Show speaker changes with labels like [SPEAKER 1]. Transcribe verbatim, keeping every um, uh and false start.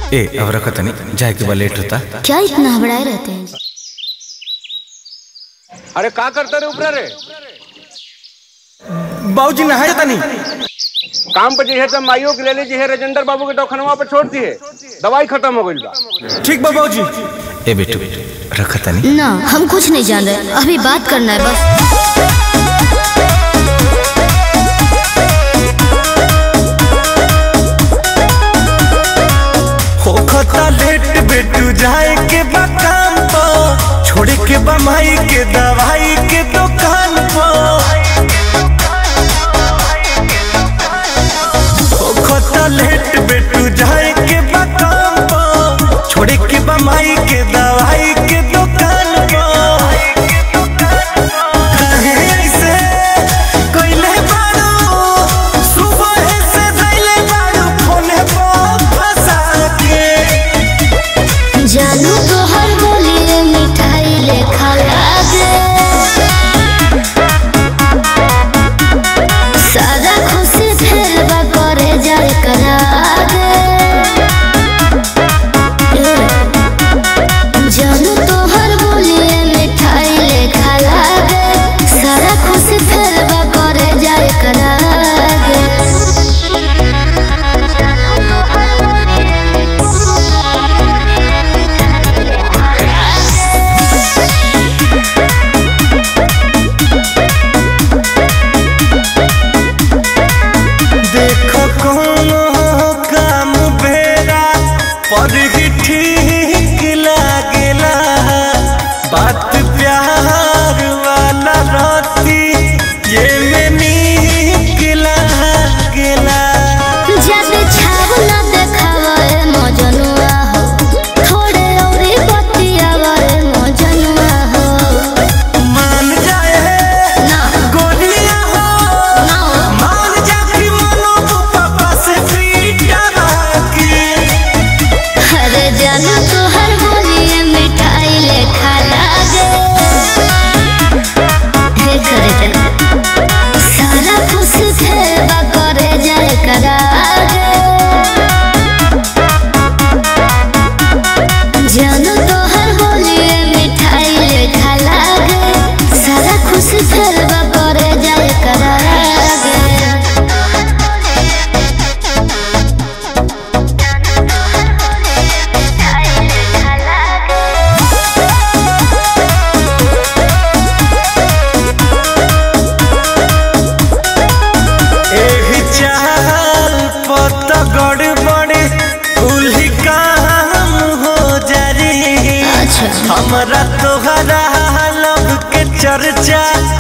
[SPEAKER 1] ए अब रखत नहीं जाए के बाद लेट होता।
[SPEAKER 2] क्या इतना हबड़ाए रहते हैं?
[SPEAKER 3] अरे का करते रे ऊपर रे?
[SPEAKER 1] बाबूजी नहाए जाता नहीं
[SPEAKER 3] काम पे जे है तो माइयो के ले ले जे है राजेंद्र बाबू के दवाखाना पे छोड़ दी है, दवाई खत्म हो गई बा।
[SPEAKER 1] ठीक बा बाबूजी। ए बेटू रखत नहीं
[SPEAKER 2] ना, हम कुछ नहीं जान रहे, अभी बात करना है बस।
[SPEAKER 4] होखता लेट बेटू जाए के बा काम पर, छोड़ के बा माई के दवाई के दुकान पर। होखता लेट बेटू जाए के बा काम पर, छोड़ के बा माई के दवाई के दुकान पर। कहे ऐसे कोइले बारू, सुबह से दैले बारू फोने पर फंसा के।
[SPEAKER 2] जानू तो हर बोलिए मिठाई ले खाला दे, सारा खुशी फिर बा करे जाए करा दे। जानू तो हर बोलिए मिठाई ले खाला दे, सारा खुशी फिर बा करे जाए करा दे।
[SPEAKER 4] देखो कोनो काम बेरा पर ही ठीक लागेला, बात प्यार वाला रहती ये में नीक लागेला।
[SPEAKER 2] जब छावला देखावे मजनुआ हो, थोड़े औरी बतियावे मजनुआ हो।
[SPEAKER 4] मान जाए
[SPEAKER 2] ना
[SPEAKER 4] गोलियां हो,
[SPEAKER 2] ना
[SPEAKER 4] मान जा कि मनो पापा से पीटा बाकी।
[SPEAKER 2] अरे जानू तो हर बोलिए मिठाई ले खाला दे, हे करे जना सारा खुश खेबा करे जाए करा दे। जानू तो हर बोलिए मिठाई ले खाला दे, सारा खुश खेबा करे जाए करा दे।
[SPEAKER 4] एही चाल पत गड़बड़े कुल्ही काम हो जारी।
[SPEAKER 2] अच्छा
[SPEAKER 4] हमरा तोहरा लब के चर्चा